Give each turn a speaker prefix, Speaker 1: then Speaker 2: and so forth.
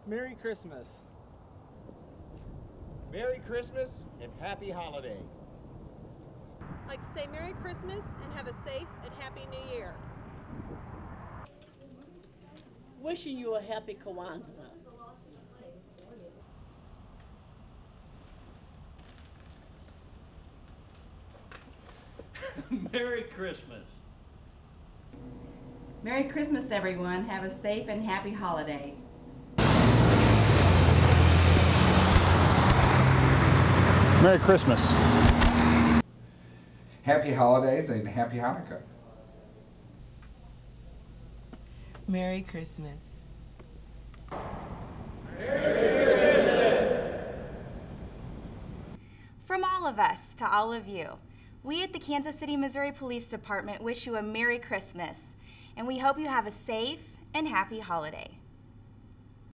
Speaker 1: Merry Christmas.
Speaker 2: Merry Christmas and Happy Holiday.
Speaker 3: I'd like to say Merry Christmas and have a safe and Happy New Year.
Speaker 4: Wishing you a happy Kwanzaa.
Speaker 5: Merry Christmas.
Speaker 6: Merry Christmas, everyone. Have a safe and happy holiday.
Speaker 7: Merry Christmas.
Speaker 8: Happy holidays and happy Hanukkah.
Speaker 9: Merry Christmas.
Speaker 10: From all of us to all of you, we at the Kansas City, Missouri Police Department wish you a Merry Christmas, and we hope you have a safe and happy holiday.